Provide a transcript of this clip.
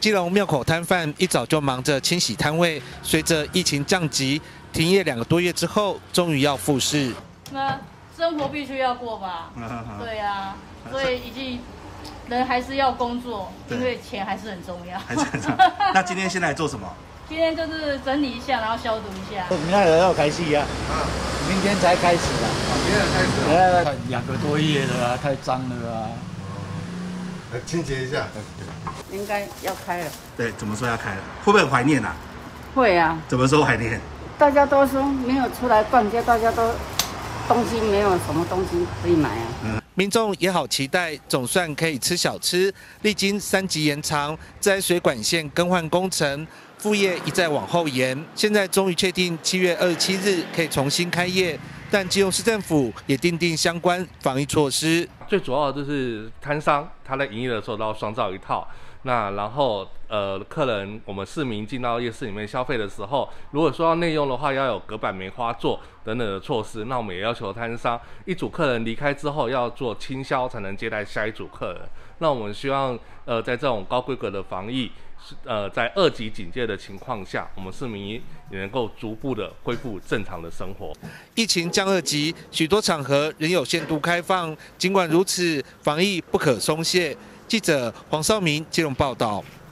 基隆庙口摊贩一早就忙着清洗摊位，随着疫情降级，停业2个多月之后，终于要复市。 那生活必须要过吧？对啊，所以已经人还是要工作，因为钱还是很重要。 还是很重要。那今天先来做什么？ 今天就是整理一下，然后消毒一下。 明天要开戏啊！明天才开始啊！ 明天才开始。 2个多月了啊，太脏了啊！ 来清洁一下。 应该要开了。 对，怎么说要开了？会不会很怀念啊？ 会啊。 怎么说怀念？ 大家都说没有出来逛街，大家都东西没有什么东西可以买啊。 民众也好期待，总算可以吃小吃。历经3级延长，自来水管线更换工程，复业一再往后延，现在终于确定7月27日可以重新开业。但基隆市政府也订定相关防疫措施。 最主要的就是摊商他在营业的时候都要双罩一套。那然后客人我们市民进到夜市里面消费的时候，如果说要内用的话，要有隔板梅花座等等的措施。那我们也要求摊商一组客人离开之后要做清消，才能接待下一组客人。那我们希望在这种高规格的防疫，在2级警戒的情况下，我们市民也能够逐步的恢复正常的生活。 疫情降2级，许多场合仍有限度开放。尽管如此，防疫不可松懈。记者黄少明基隆报道。